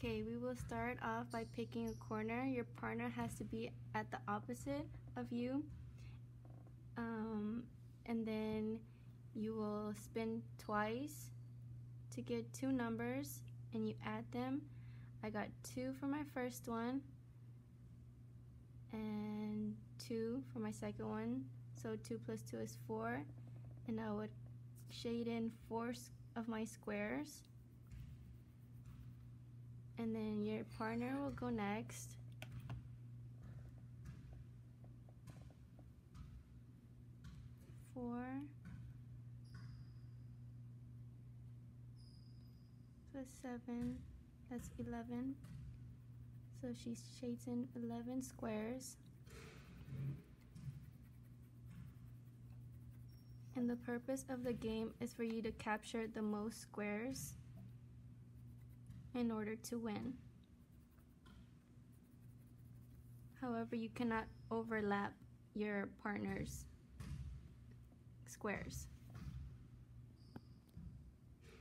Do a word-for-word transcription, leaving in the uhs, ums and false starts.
Okay, we will start off by picking a corner. Your partner has to be at the opposite of you. Um, and then you will spin twice to get two numbers and you add them. I got two for my first one and two for my second one. So two plus two is four. And I would shade in four of my squares. And then your partner will go next. Four plus seven, that's eleven. So she shades in eleven squares. And the purpose of the game is for you to capture the most squares in order to win. However, you cannot overlap your partner's squares.